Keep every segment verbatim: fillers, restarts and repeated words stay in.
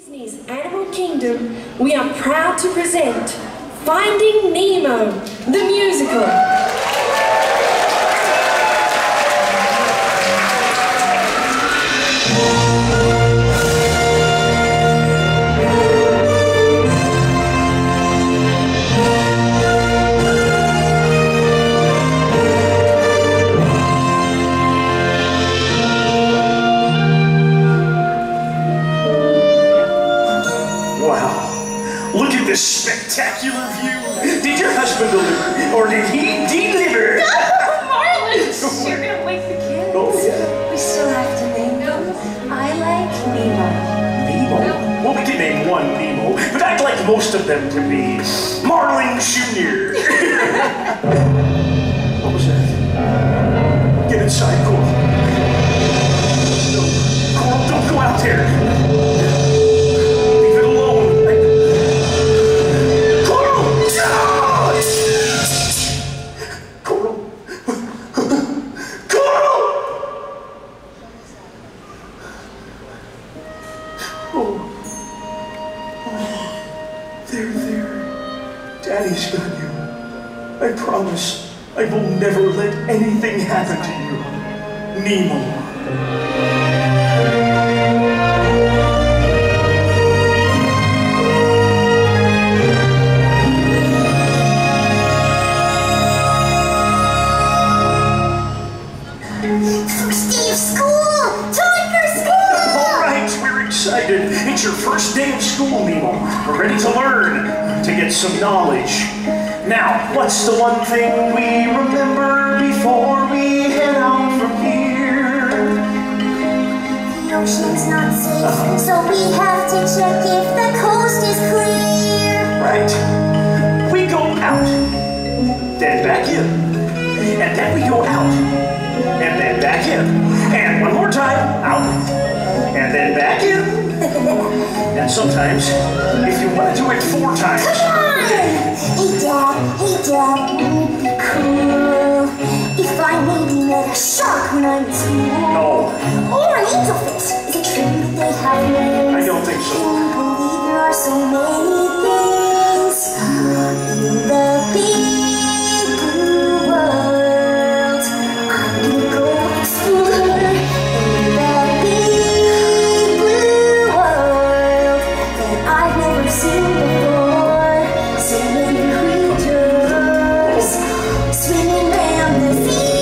Disney's Animal Kingdom, we are proud to present Finding Nemo, the musical. Look at this spectacular view. Did your husband deliver, or did he deliver? Marlon, you're gonna wake the kids. Oh, yeah. We still have to name them. I like Nemo. Nemo? Well, we can name one Nemo, but I'd like most of them to be Marlin Junior What was that? Get inside, Coral. No, Coral, don't go out there. There, there. Daddy's got you. I promise I will never let anything happen to you. Nemo. First day of school! Time for school! All right, we're excited. It's your first day of school, Nemo. We're ready to learn, to get some knowledge. Now, what's the one thing we remember before we head out from here? The ocean's not safe, Uh-huh. so we have to check if the coast is clear. Right. We go out, then back in, and then we go out, and then back in, and one more time, out, and then back in. And sometimes, if you want to do it four times. Come on! Hey Dad, hey Dad, wouldn't it be cool if I maybe met a shark when I'm in school? No. Or an angelfish. Is it true that they have names? I don't think so. Can you believe there are so many things in the big blue world? I'm gonna go explore in the big blue world that I've never seen before. So many creatures swimming around the sea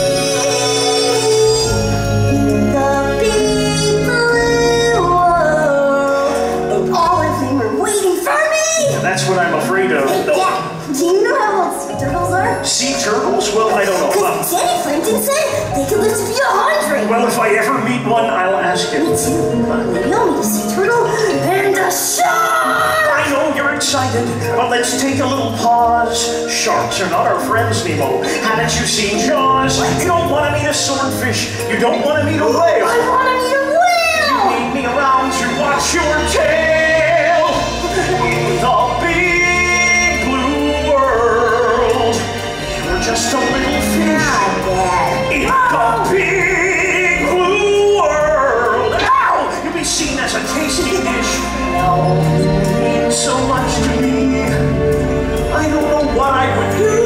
in the big blue world, and all of them are waiting for me. That's what I'm afraid of. Hey, No. Dad, do you know how old sea turtles are? Sea turtles? Well, I don't know. Because Um, Danny Frampton said they could live to be a hundred. well, if I ever meet one, I'll ask him. Me too. Maybe I'll meet a sea turtle and a shark. I know you're excited, but let's take a little pause. Sharks are not our friends, Nemo. Haven't you seen Jaws? You don't want to meet a swordfish. You don't want to meet a whale. I want to meet a whale. Need me around to watch your tail in the big blue world. You're just a little fish in the big blue world. Ow! You'll be seen as a tasty dish. No. You mean so much to me. I don't know what I would do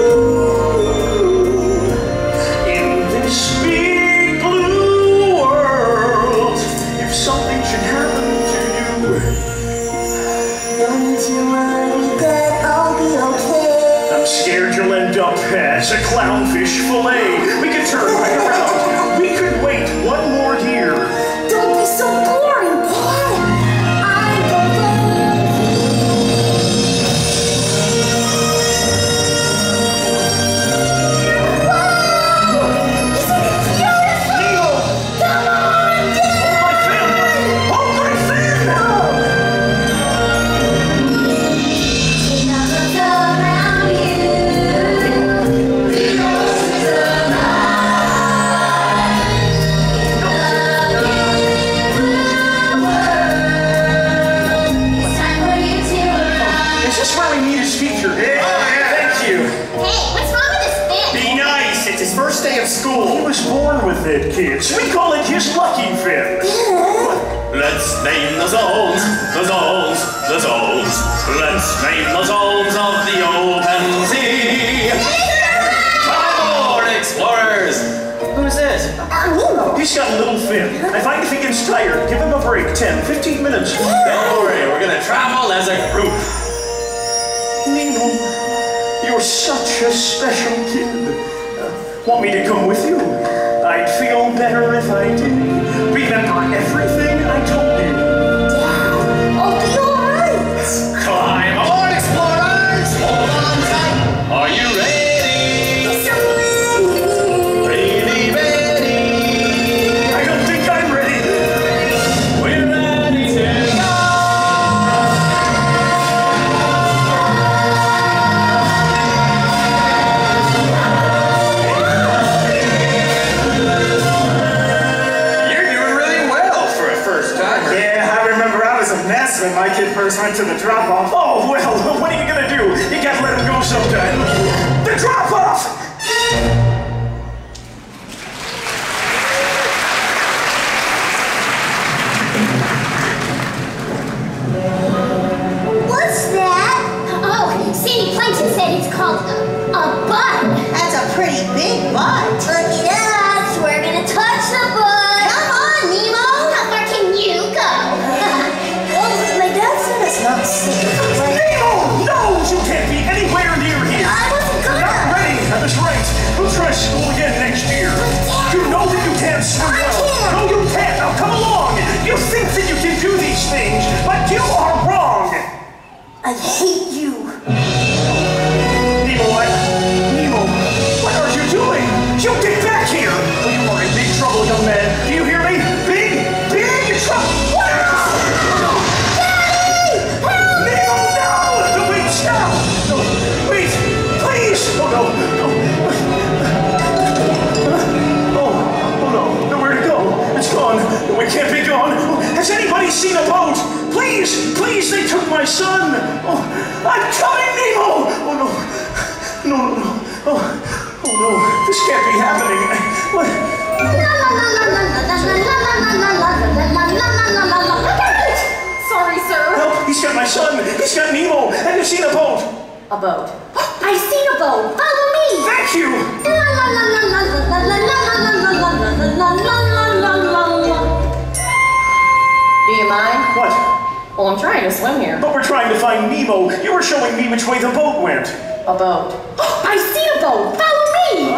in this big blue world if something should happen to you. Don't you worry, Dad, I'll be okay. I'm scared you'll end up as a clownfish fillet. We could turn right around. We could wait one more year. Don't be so boring, Dad. I'm the Whoa! Isn't it beautiful? Nemo! Come on, Dad! My fin! Oh, my fin! Take a look around you. The ocean's alive. Is this where we meet his teacher? Yeah, thank you. Hey, what's wrong with this fish? Be nice, it's his first day of He school. was born with it, kids. We call it his lucky fin. Let's name the zones, the zones, Name the souls of the open sea. Come aboard, explorers. Who's this? Uh, Nemo. He's got a little fin. I find if he gets tired, give him a break. ten, fifteen minutes. Don't worry, we're gonna travel as a group. Nemo, you're such a special kid. Uh, want me to come with you? I'd feel better if I did. Remember everything I told you. Dad, I'll be alright. Climb aboard, explorers! Hold on tight. Are you ready? Yes, I'm ready. Really ready? I don't think I'm ready. We're ready to go! You're doing really well for a first timer. Yeah, I remember I was a mess when my kid first went to the drop-off. Oh, well, what are you gonna do? You gotta let him go sometime. The drop-off! What's that? Oh, Sandy Plankton said it's called a, a bud. That's a pretty big butt. Look at us. We're gonna touch the bud. Come on, Nemo. How far can you go? Well, my dad said it's not safe. But Nemo! No! You can't be anywhere near here! I wasn't You're gonna. not ready! That's right! We'll try school again next year! You know that you can't swim I well! can. No, you can't! Now come along! You think that you can do these things, but you are wrong! I hate you. Nemo, I... Nemo, what are you doing? You get back here! Oh, you are in big trouble, young man. Do you hear me? Big, big trouble! Nemo, no! No, wait, stop! No, wait, please! Oh, no, no. Oh, oh, no, nowhere to go. It's gone. No, it can't be gone. Has anybody seen a boat? Please, please, they took my son. Oh, I'm coming, Nemo! Oh, no. No, no, no. Oh, oh no, this can't be happening. What? Sorry, sir. Help, he's got my son. He's got Nemo. Have you seen a boat? A boat. I see a boat. Follow me. Thank you. Do you mind? What? Well, I'm trying to swim here. But we're trying to find Nemo. You were showing me which way the boat went. A boat. I see a boat. Follow me.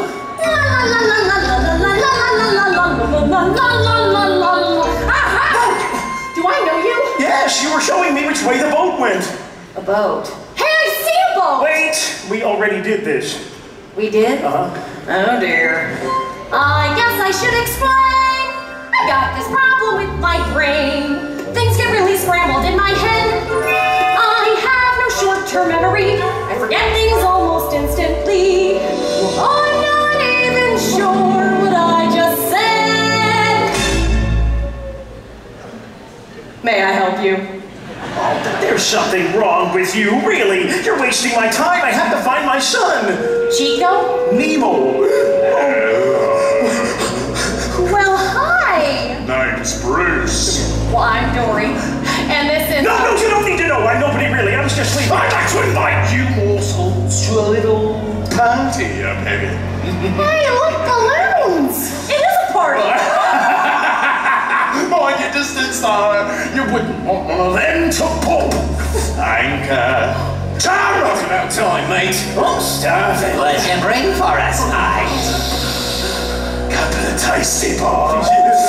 Aha! Do I know you? Yes, you were showing me which way the boat went. A boat. Hey, I see a boat. Wait, we already did this. We did? Uh-huh. Oh dear. I guess I should explain. I got this problem with my brain. Things get really scrambled in my head. I have no short-term memory. I forget things almost instantly. I'm not even sure what I just said. May I help you? Oh, but there's something wrong with you, really. You're wasting my time. I have to find my son. Chico? Nemo. Well, hi. Name's Bruce. Well, I'm Dory. And this is... No, no, you don't need to know. I'm nobody really. I was just leaving. I'd like to invite you morsels to a little party I'm having. Hey, look, balloons! It is a party! Mind your distance, though. You wouldn't want one of them to pop. Anchor. Time, right about time, mate. I'm starving. What did you bring for us, mate? Couple of tasty bars.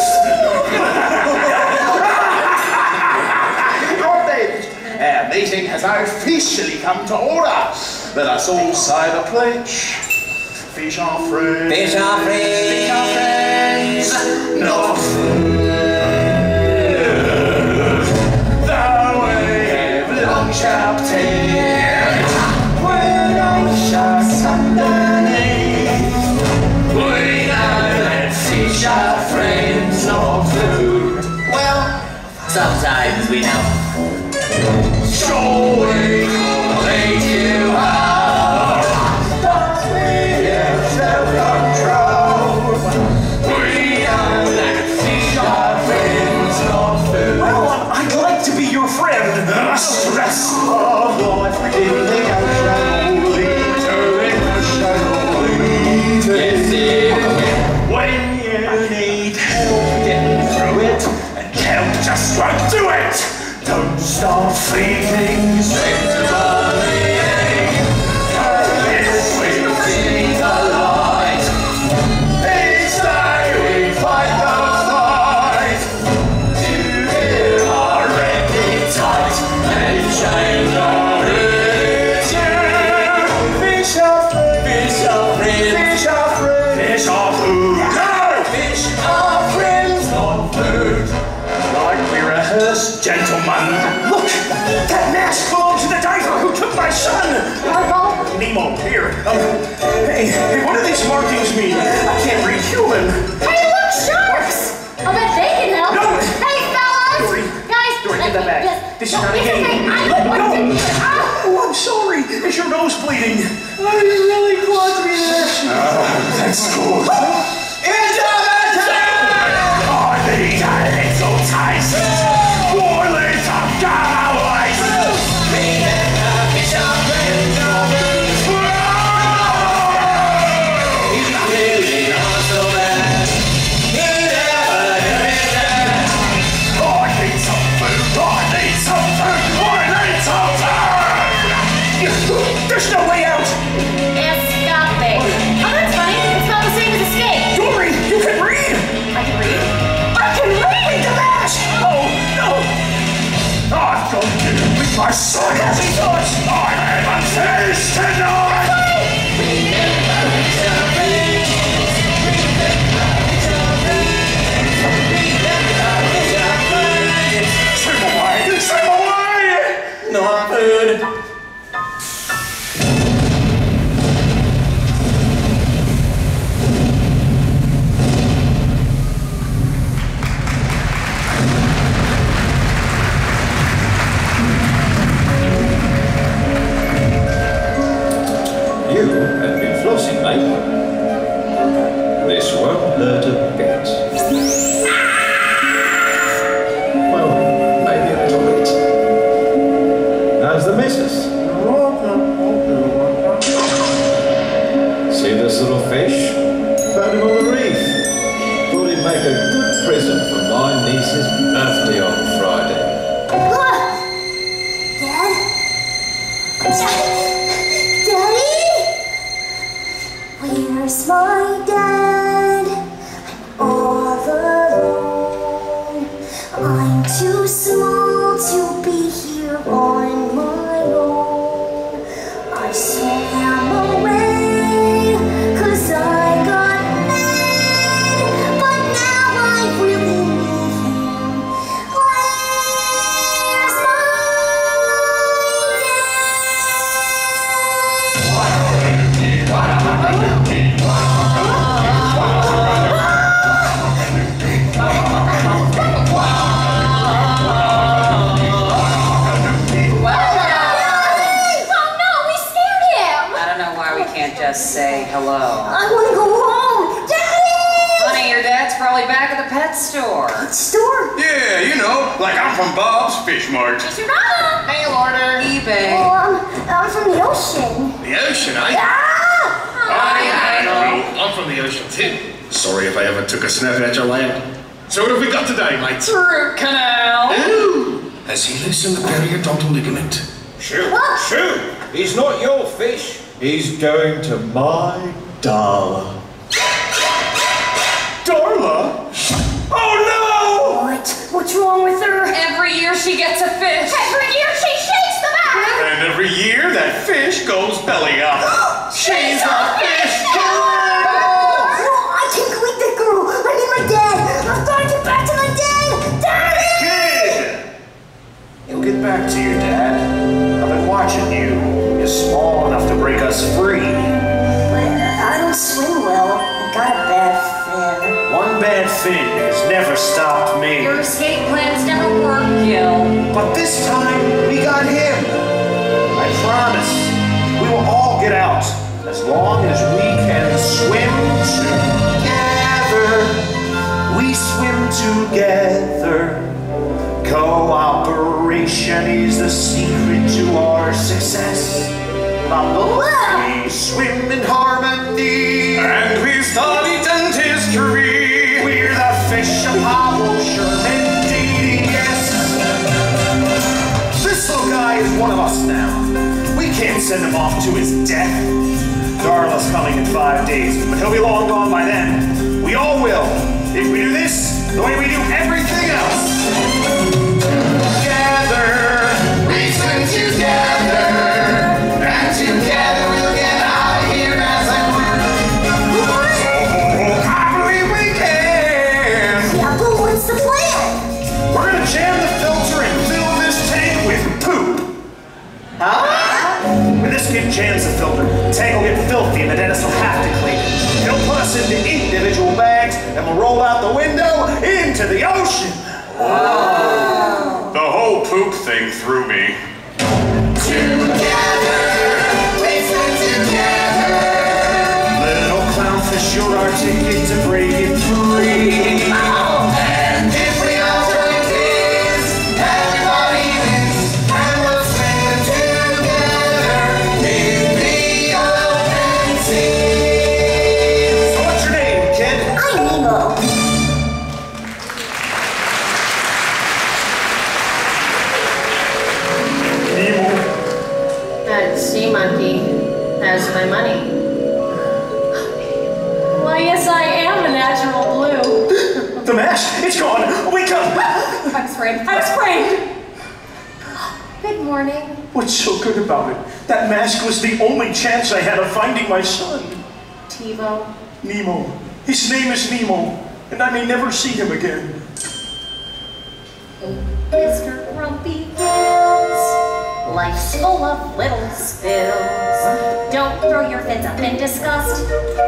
Right then, our meeting has officially come to order. Let us all say the pledge. Fish are friends. Fish are friends. Fish are friends. Not food. Though we have long sharp teeth, we're anxious underneath. We know that fish are friends, not food. Well, sometimes we know. Sure, we will eat you up, but we have self-control. We know that fish are the stress of life in the ocean, leading when you need help getting through it, and help just won't do it. Don't start feeding sexually. Yes, we see the light. Each day we fight the fight to get our record tight and change our religion. Fish are friends, fish are friends, fish are friends, fish are food. No! Fish are friends, not food. Like we rehearsed, gentlemen. Look! That mask belongs to the diver who took my son! Nemo, here. Um, hey, hey, what do these markings mean? I can't read human. Hey, look, sharks! I'll bet they can help. No! Hey, fellas! Dory, Guys, Dory, let give that me- back. yes. This is No, not a it's game. okay. I don't want No. to. Ah. Oh, I'm sorry. Is your nose bleeding? Oh, you really caught me there. Oh, that's cool. I need a little taste. Four little galloway. There's no way out! Escape. Oh, that's funny. It's not the same as escape. Dory, you can read! I can read. I can read the mask! Oh, no! I've got to do with my sarcasm thoughts! I haven't finished tonight! Swim away! Swim away! Not food! You have been flossing, mate. This won't hurt a bit. Well, maybe a little bit. How's the missus? See this little fish? Found him on the reef. Thought he'd make a good present for my niece's birthday on Friday. Look! Dad? Daddy? Where's my dad? I'm all alone. I'm too small to be here on my own. I swam away 'cause I got mad, but now I really need him. Where's Oh no, we scared him. I don't know why we can't just say hello. I want to go home! Daddy! Honey, your dad's probably back at the pet store. Store? Yeah, you know, like I'm from Bob's Fish Mart. Mister Donna. Mail order. eBay. Oh, I'm, I'm from the ocean. The ocean, eh? Ah! Hi, know. I'm from the ocean too. Sorry if I ever took a snap at your land. So what have we got today, mates? Root canal. Ooh! Has he loosened the periodontal ligament? Shoot, shoot! He's not your fish. He's going to my Darla. Darla? Oh What? What's wrong with her? Every year she gets a fish. Every year she shakes the no! bag. And every year that fish goes belly up. She's a fish killer. No, I can't go with that girl. I need my dad. I've got to get back to my dad. Daddy! Kid! You'll get back to your dad. I've been watching you. You're small enough to break us free. But I don't swim well. I got a bad fin. One bad fin has never stopped me. Your escape plans never work, Gil. But this time, we got him. I promise. We will all get out. As long as we can swim together. We swim together. Cooperation is the secret to our success. We swim in harmony, And we study dentistry. we're the fish Apollo Sherman D D S. This little guy is one of us now. We can't send him off to his death. Darla's coming in five days, but he'll be long gone by then. We all will, if we do this the way we do everything else. Together, We swim together. And together we'll get out of here as a group. I believe we can. Yeah, but what's the plan? We're gonna jam the filter and fill this tank with poop. When this kid jams the filter, the tank will get filthy and the dentist will have to clean it. He'll put us into individual bags and we'll roll out the window into the ocean. The whole poop thing threw me. Together. We swim together. Little clownfish, you're our ticket to break it free. And if we all join hands, everybody wins. And we'll swim together in the open sea. So what's your name, kid? I'm Nemo. Nemo. That sea monkey has my money. Why, yes, I am a natural blue. The mask, it's gone. Wake up. I'm sprayed. I'm sprayed. Good morning. What's so good about it? That mask was the only chance I had of finding my son. TiVo. Nemo. His name is Nemo, and I may never see him again. Mister Grumpy Gills, life's full of little spills. Don't throw your fins up in disgust.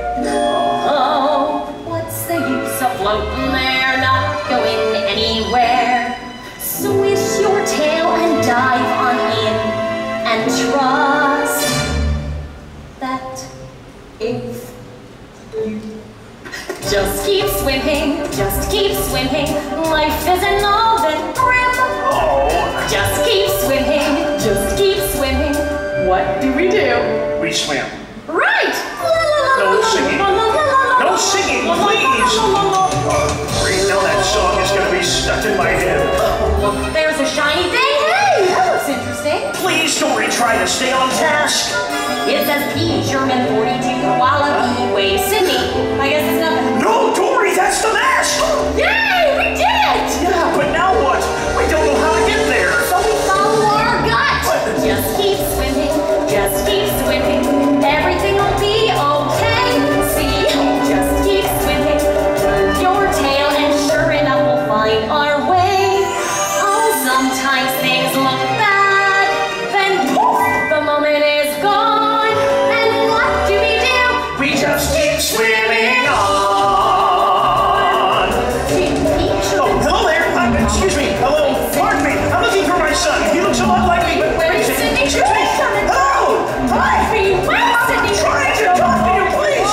Oh, what's the use of floating there, not going anywhere? Swish your tail and dive on in, and trust that if you just keep swimming, just keep swimming. Life isn't all that grim. Oh, Just keep swimming, just keep swimming. What do we do? we swim. Right! No singing. No singing, please. Right now that song is gonna be stuck in my head. Look, there's a shiny thing. Hey, that looks interesting. Please, Dory, try to stay on task. It says P. Sherman forty-two Wallaby Way, Sydney. I guess it's nothing. No, Dory, that's the mask. Yay, we did it! Yeah, but now what? We don't know how to get there. So we follow our gut. Just keep swimming, just keep swimming. Everything will be okay. See, just keep swimming. Turn your tail and sure enough we'll find our way. Oh, sometimes things look bad. Then poof, the moment is gone. And what do we do? We just keep swimming on. Oh, hello there. Uh, excuse me. Hello. Pardon me. I'm looking for my son. He looks a lot like me. Where is Sydney? Excuse me. Hello. Hi. Sydney, where is Sydney? I'm trying to talk to you, please.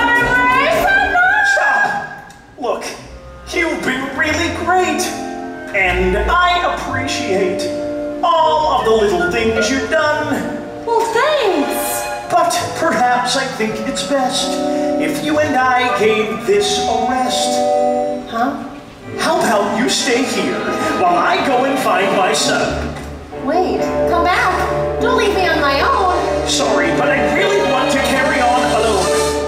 Stop. Look, you've been really great. And I appreciate all of the little things you've done. Well, thanks. But perhaps I think it's best if you and I gave this a rest. Huh? How about you stay here while I go and find my son? Wait, come back. Don't leave me on my own. Sorry, but I really want to carry on alone.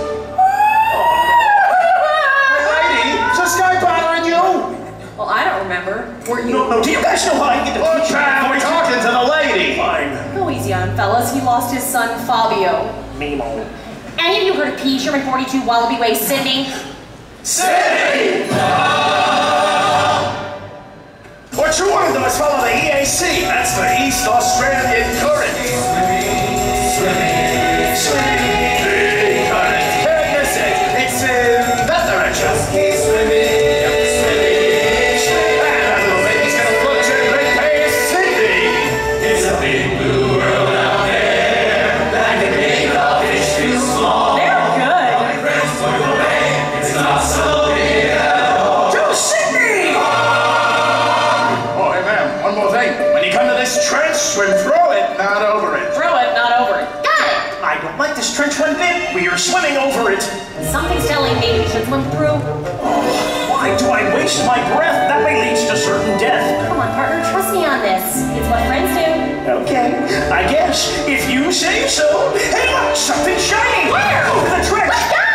Lady, is this guy bothering you? Well, I don't remember. Were you? No, no, do you guys know how I get to Look, man, we're talking to the lady. Fine. Go easy on him, fellas. He lost his son, Fabio. Nemo. Any of you heard of P. Sherman forty-two Wallaby Way, Sydney? City! What you wanted must follow the E A C. That's the East Australian Current. Swimming, swimming, current. Goodness, it's in that direction. Just keep swimming, swimming, swimming. And that little baby's gonna float to a great place, Sydney. It's a big blue world out there that can make a fish feel small. They're good. It's not so big at all. To Sydney! Oh, hey, man, Throw it, not over it. Throw it, not over it. Got it! I don't like this trench one bit. We are swimming over it. Something's telling me we should swim through. Why do I waste my breath? That way leads to certain death. Come on, partner, trust me on this. It's what friends do. Okay, I guess, if you say so. Hey, look, something shiny! Where? Over the trench! Let's go!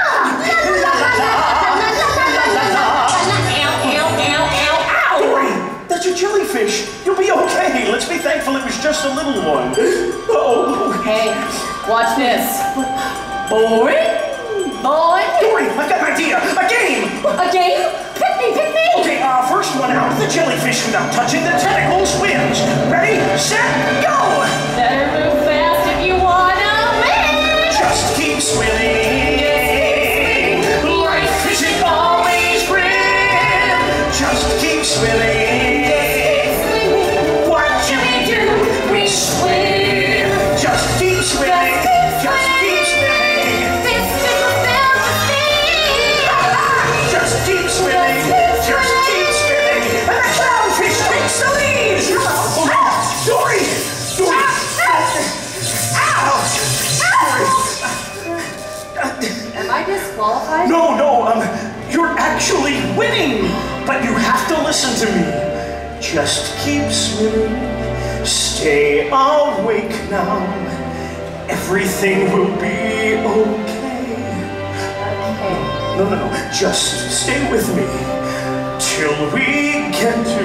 Ow, ow, ow, ow, ow! Dory, that's a jellyfish. You'll be okay. Let's be thankful it was just a little one. Oh. Hey, watch this. Boy, boy. Dory, I've got an idea. A game! A game? Pick me, pick me! Okay, uh, first one out of the jellyfish without touching the tentacles wins. Ready, set, go! Better move fast if you wanna win! Just keep swimming. Life isn't always grim. Just keep swimming. What should we do? We swim. Just keep swimming. Just keep swimming. This is a film to see! Just keep swimming. Just keep swimming. And the clownfish takes the lead. Oh, Dory! Dory! Am I disqualified? No, no, um, you're actually winning. But you have to listen to me. Just keep swimming. Stay awake now. Everything will be okay. Okay. No, no, no. Just stay with me till we get to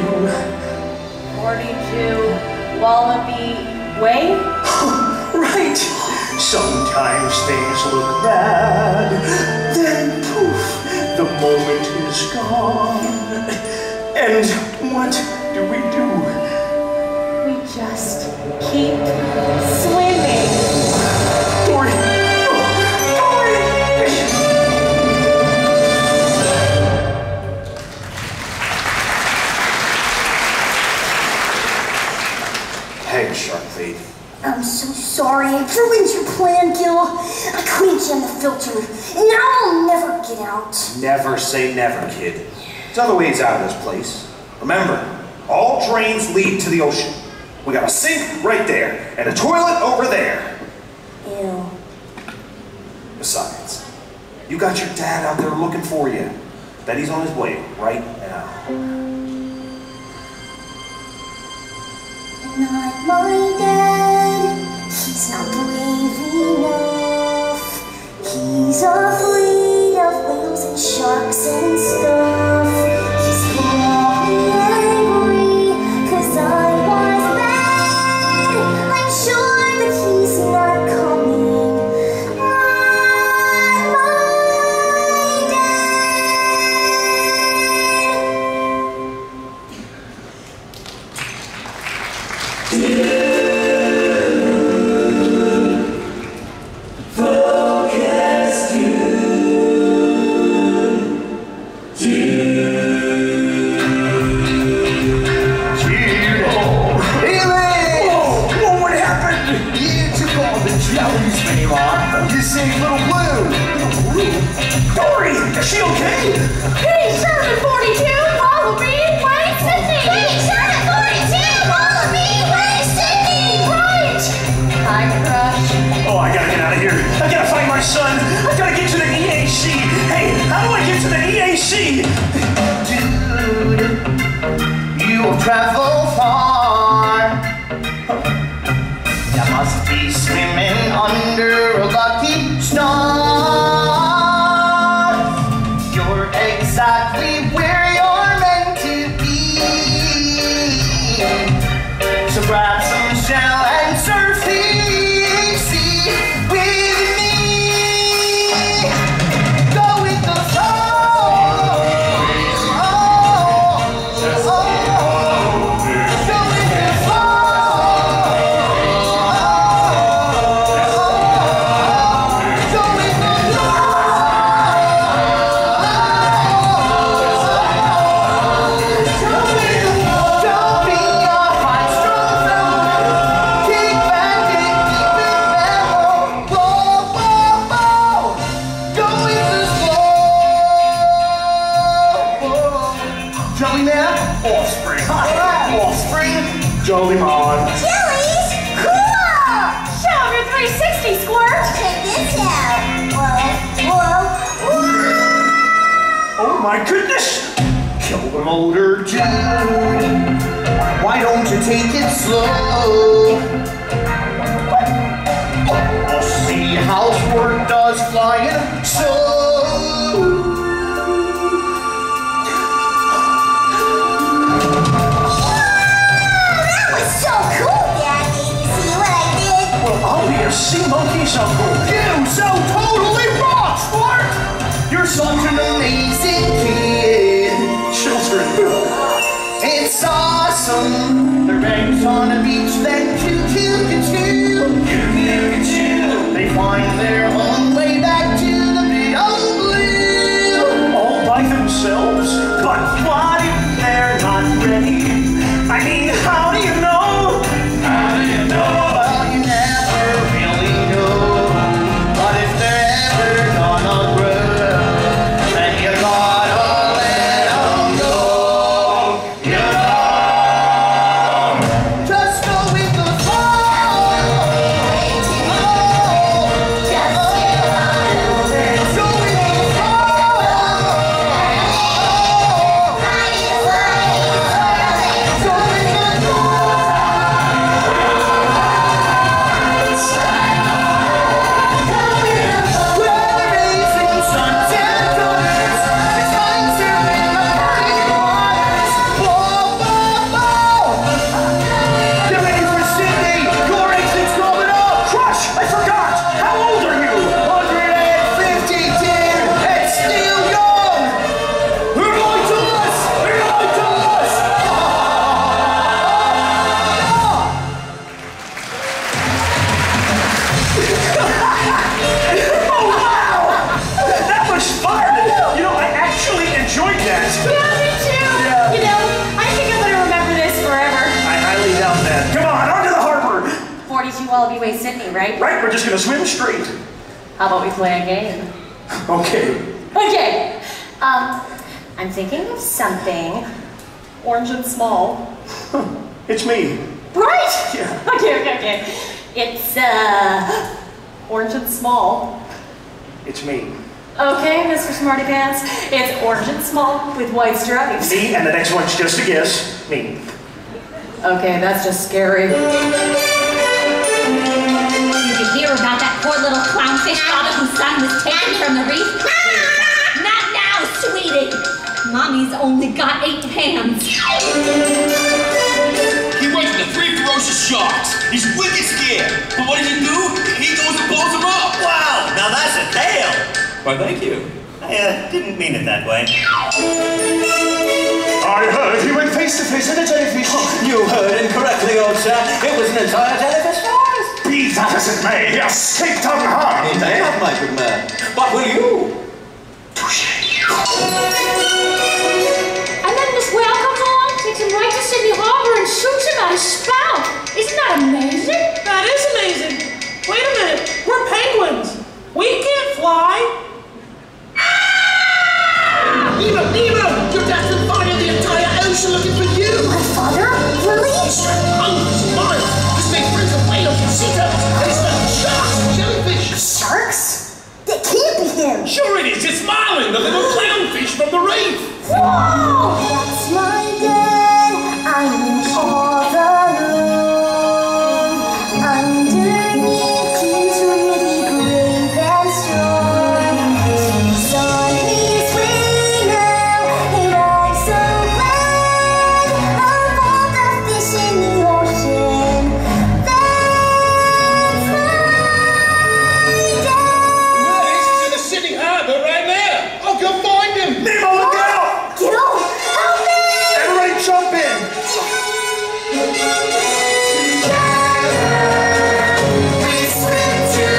forty-two Wallaby Way? right. Sometimes things look bad, then poof, the moment is gone. And what do we do? We just keep swimming. Dory! Dory! Hey, Sharkfeet. I'm so sorry. I ruined your plan, Gil. I couldn't jam the filter. And now I'll never get out. Never say never, kid. There's other ways out of this place. Remember, all drains lead to the ocean. We got a sink right there, and a toilet over there. Ew. Besides, you got your dad out there looking for you. Bet he's on his way right now. Not my dad. He's not brave enough. He's afraid of whales and sharks and stuff. He's probably angry 'cause I was bad. I'm sure that he's not coming. Not my Dory! Is she okay? Hey, Sherman forty-two, follow me, Wayne Sydney! Hey, Sherman forty-two, follow me, Wayne Sydney! Right! Hi, crush. Oh, I gotta get out of here. I gotta find my son. I gotta get to the E A C. Hey, how do I get to the E A C? Dude, you will travel far. You must be swimming under a lucky star. You're exactly where you're meant to be. So grab some shell and surf the sea with me. Go with the flow. Oh, oh, oh. Go with the flow. Oh, oh, oh. older dude, why don't you take it slow? I'll see housework does flying so. I'll be a sea monkey someday. You so totally rock, Sport! You're such an amazing kid. Children. It's awesome. Their bangs on the beach, then choo choo choo choo. They find their own way back to the big old blue. All by themselves? But what if they're not ready? I mean, how do you know? How do you know? Well, you never really know. But if they're ever gonna grow, then you gotta let them go. You know, just go with the flow. Just go with the Get ready for Sydney! Your exit's coming up! Crush! I forgot! How old are you? one hundred fifty, dear, and still young. We're going to us! We're going to us! Oh, wow! That was fun! You know, I actually enjoyed that. Yeah, me too. Yeah. You know, I think I'm gonna remember this forever. I highly doubt that. Come on, on to the harbor! forty-two Wallaby Way, Sydney, right? Right, we're just gonna swim straight. How about we play a game? Okay. Okay. Um, I'm thinking of something orange and small. It's me. Right? Yeah. Okay, okay, okay. It's, uh, orange and small. It's me. Okay, Mister Smarty Pants. It's orange and small with white stripes. Me, and the next one's just a guess. Me. Okay, that's just scary. Did you hear about that poor little clownfish father whose son was taken from the reef? Not now, sweetie. Mommy's only got eight hands. He went to the three ferocious sharks. He's wicked scared. But what does he do? He goes and blows them up. Wow, now that's a tale. Why, thank you. I uh, didn't mean it that way. I heard he went face to face with a jellyfish. You heard incorrectly, old sir. It was an entire jellyfish forest. Be that as it may, he escaped unharmed. It may have, my good man. But will you? And then this whale comes along, takes him right to Sydney Harbor and shoots him out his spout. Isn't that amazing? That is amazing. Wait a minute, we're penguins. We can't fly. Nemo, Nemo! Your dad's been finding the entire ocean looking for you! My father? Released? Hundreds of miles! This made friends of whales and sea turtles, and it's found sharks and jellyfish! Sharks? That can't be him. Sure it is! It's Marlin, the little clownfish from the reef! Whoa! That's my dad. I'm all alone. Underneath, he's really brave and strong. He's on his way now, and I'm so glad of all the fish in the ocean. That's my dad. There he is, he's in the Sydney Harbor right there! I'll go find him! Nemo, look out! Get off! Help me! Everybody jump in! We swim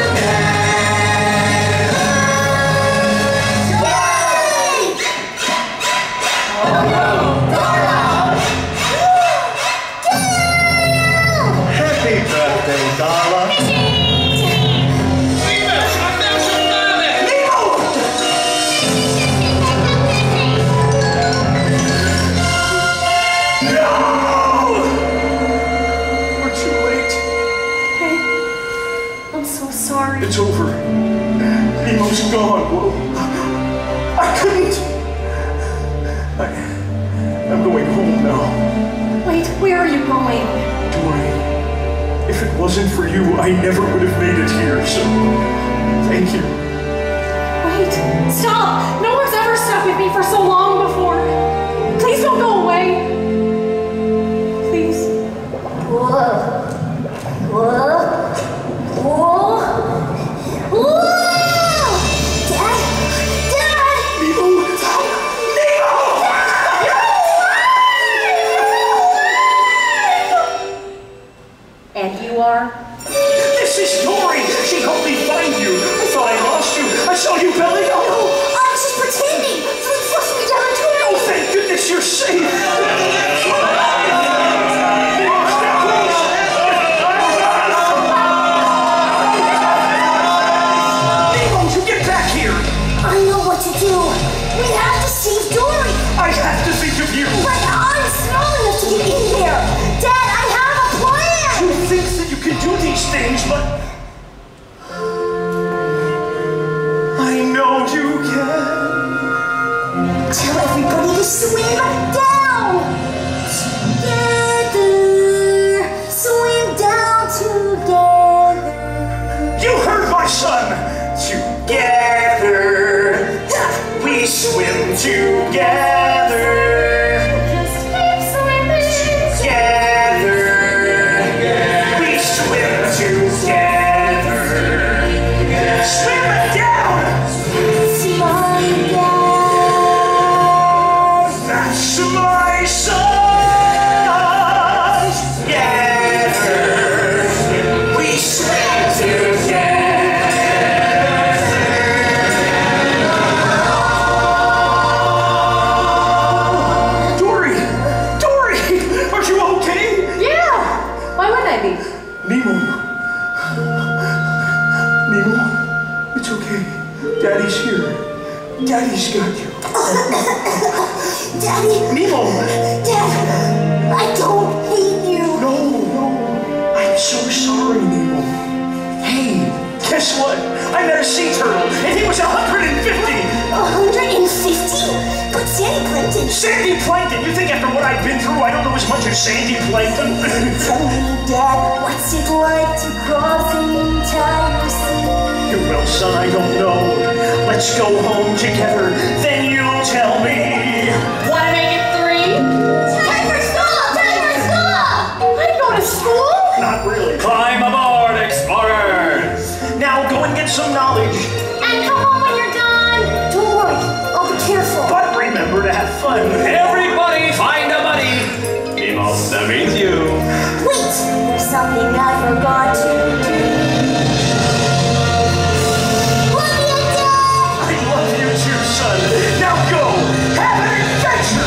Happy birthday, Darla. Nemo, I found your father! We're too late. Hey, I'm so sorry. It's over. Nemo's gone. Whoa. I couldn't. I, I it wasn't for you, I never would have made it here, so thank you. Wait, stop! No one's ever stuck with me for so long before. Please don't go away. Please. Whoa. Whoa. Whoa. Whoa! Dad! Dad! Nemo! Dad! Nemo! And you are? This is Dory! She helped me find you! I thought I lost you! I saw you belly up! No, I was just pretending! Someone forced me down into Oh, it! thank goodness you're safe! Nemo, you get back here! I know what to do! We have to save Dory! I have to think of you! But I'm small enough to get in there! Dad, I have a plan! You think that you can do these things, but I know you can. Tell everybody to swim down! Together! Swim down together! You heard my son! Together, we swim together. Just keep swimming. Together, we swim together. Swim down! Swim down! That's my son! Together, we swim together. Dory! Dory! Are you okay? Yeah! Why would I be? Nemo. Nemo, it's okay. Daddy's here. Daddy's got you. Daddy! Nemo! Dad! I don't hate you! No, no. I'm so sorry, Nemo. Hey, guess what? I met a sea turtle, and he was one hundred fifty! one hundred fifty? But Sandy Plankton... Sandy Plankton! You think after what I've been through, I don't know as much as Sandy Plankton? Tell me, Dad, what's it like to cross an entire sea? Well, son, I don't know. Let's go home together, then you'll tell me. Wanna make it three? Time for school! Time for school! I go to school? Not really. Climb aboard, explorers! Now go and get some knowledge. And come home when you're done. Don't worry, I'll be careful. But remember to have fun. Everybody find a buddy! Nemo, that means you. Wait, there's something I forgot to do. Love you, Dad! I love you too, son. Now go. Have an adventure.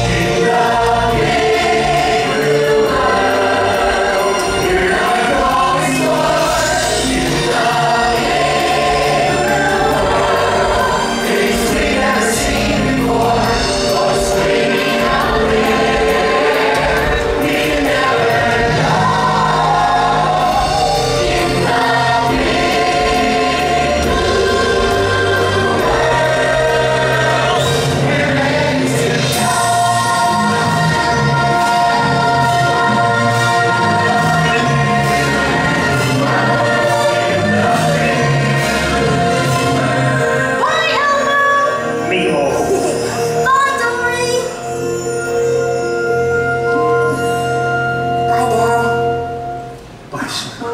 Nemo. Bye, Dory! Bye, Dad. Bye, son.